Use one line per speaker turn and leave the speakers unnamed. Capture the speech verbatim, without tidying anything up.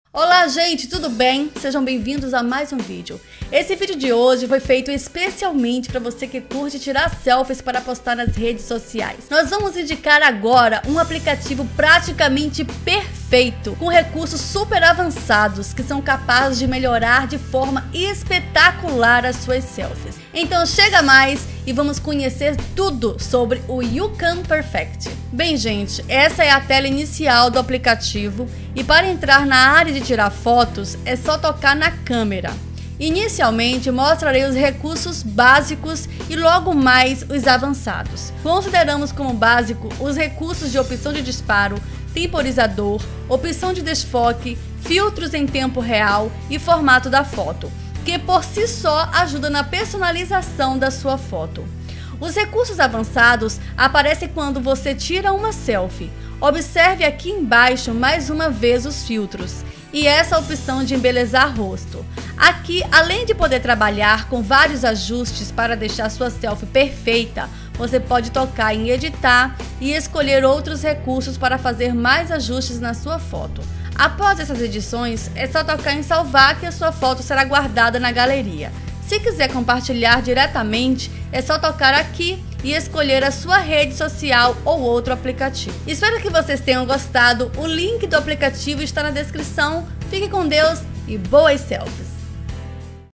Olá gente, tudo bem? Sejam bem-vindos a mais um vídeo. Esse vídeo de hoje foi feito especialmente para você que curte tirar selfies para postar nas redes sociais. Nós vamos indicar agora um aplicativo praticamente perfeito, com recursos super avançados que são capazes de melhorar de forma espetacular as suas selfies. Então chega mais e vamos conhecer tudo sobre o YouCam Perfect. Bem gente, essa é a tela inicial do aplicativo e para entrar na área de tirar fotos é só tocar na câmera. Inicialmente mostrarei os recursos básicos e logo mais os avançados. Consideramos como básico os recursos de opção de disparo, temporizador, opção de desfoque, filtros em tempo real e formato da foto, que por si só ajuda na personalização da sua foto. Os recursos avançados aparecem quando você tira uma selfie. Observe aqui embaixo mais uma vez os filtros e essa opção de embelezar rosto. Aqui, além de poder trabalhar com vários ajustes para deixar sua selfie perfeita, você pode tocar em editar e escolher outros recursos para fazer mais ajustes na sua foto. Após essas edições, é só tocar em salvar que a sua foto será guardada na galeria. Se quiser compartilhar diretamente, é só tocar aqui e escolher a sua rede social ou outro aplicativo. Espero que vocês tenham gostado. O link do aplicativo está na descrição. Fique com Deus e boas selfies!